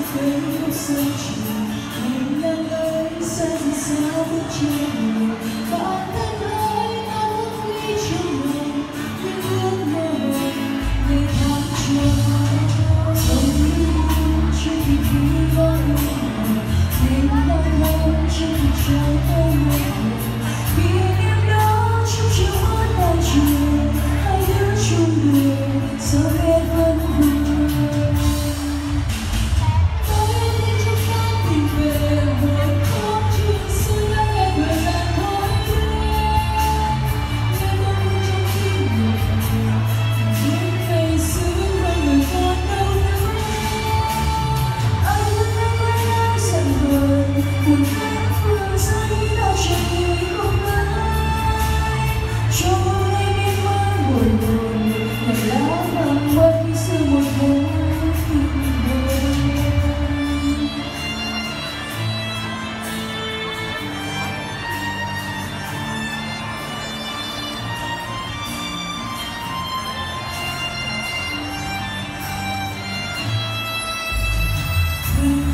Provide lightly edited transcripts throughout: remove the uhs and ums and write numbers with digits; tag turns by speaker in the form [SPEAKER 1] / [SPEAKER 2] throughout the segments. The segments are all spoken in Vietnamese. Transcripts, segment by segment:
[SPEAKER 1] cây khúc sớm chiều hành lang ơi xa thì sao bước trên đường bạn thân ơi ta bước đi trong lòng những ước mơ ngày tháng trôi dòng nước chưa kịp đi qua đường nên bao lâu chưa kịp trao tới người kỷ niệm đó trong chiều mắt bao chiều hai đứa chung đường sao biết vẫn vương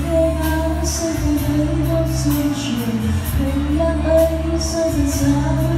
[SPEAKER 1] sân chiều hành lang ấy sao dần xa